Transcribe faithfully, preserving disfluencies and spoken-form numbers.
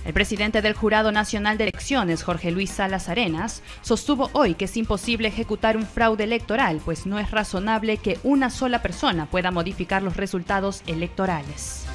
El presidente del Jurado Nacional de Elecciones, Jorge Luis Salas Arenas, sostuvo hoy que es imposible ejecutar un fraude electoral, pues no es razonable que una sola persona pueda modificar los resultados electorales.